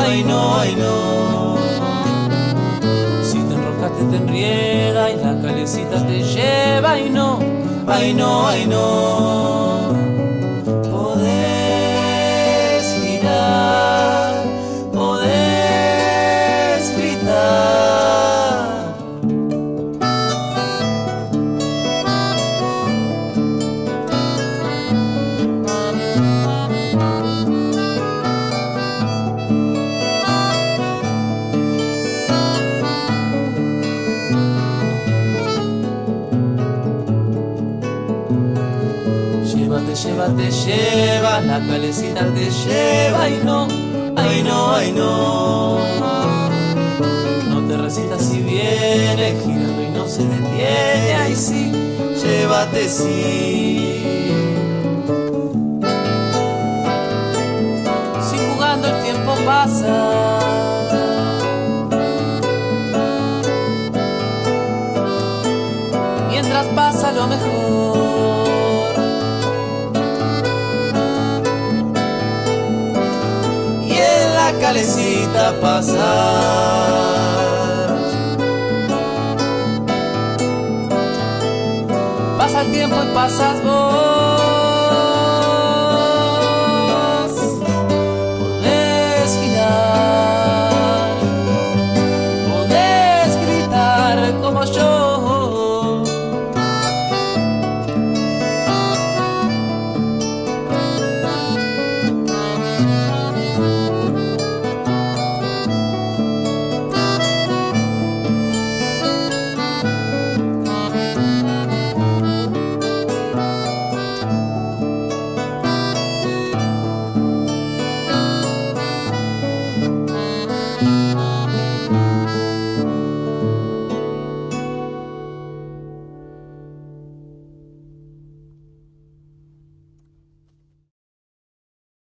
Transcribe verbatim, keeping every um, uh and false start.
ay no, ay no. Si te enroscaste te enrieda y la calecita te lleva, ay no, ay no, ay no. Podés girar, podés gritar. Te lleva, te lleva, la calecita te lleva, ay no, ay no, ay no. No te resistas si viene girando y no se detiene, ay sí, llévate sí. Si jugando el tiempo pasa, mientras pasa lo mejor. La calecita pasar. Pasa el tiempo y pasas vos.